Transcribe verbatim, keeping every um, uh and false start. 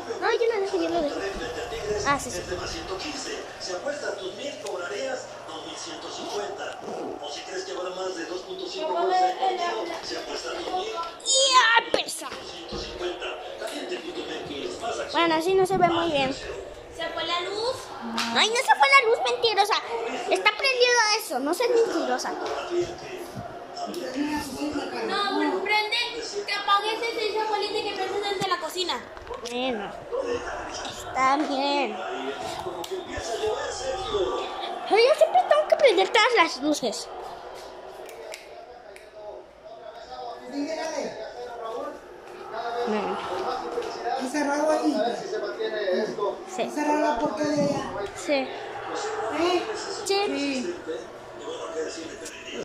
No, yo lo dejo, yo lo dejo. Ah, sí, sí. Si apuestas tus mil, cobrarías dos mil ciento cincuenta. O si crees que habrá más de dos punto cinco goles en el partido, si apuestas tus mil, ¡Ya, pesa! ciento cincuenta. Caliente punto m x, más acción. Bueno, así no se ve muy bien. ¿Se fue la luz? Ay, no se fue la luz, mentirosa. Está prendido eso, no seas mentirosa. No, bueno, prende, que apagues ese y se fue y que prendes desde la cocina. Bueno, está bien. Pero yo siempre tengo que prender todas las luces. No. Encerrado ahí. Sí. Cerrar la puerta de allá. Sí. ¿Eh? Sí. Sí.